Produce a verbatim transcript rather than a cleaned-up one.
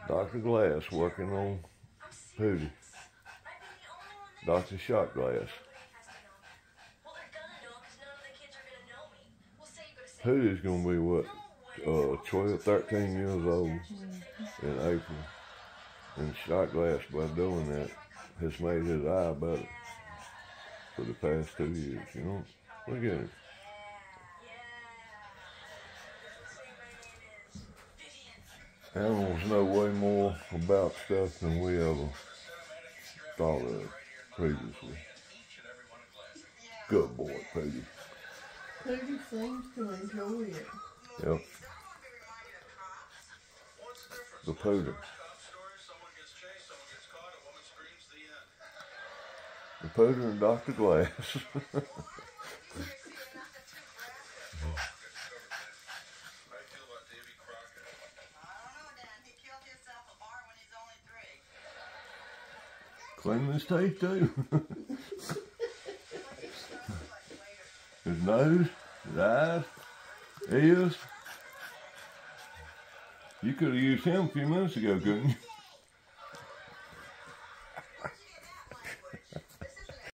Doctor Glass working on Pootie. Doctor Shotglass. Pootie's gonna be what, uh, twelve, thirteen years old in April. And Shotglass, by doing that, has made his eye better for the past two years, you know? Look at him. Animals know way more about stuff than we ever thought of previously. Good boy, Pootie. Pootie seems to enjoy it. Yep. The Pootie. The Pootie and Doctor Glass. Cleaning his teeth too. His nose, his eyes, ears. You could have used him a few minutes ago, couldn't you?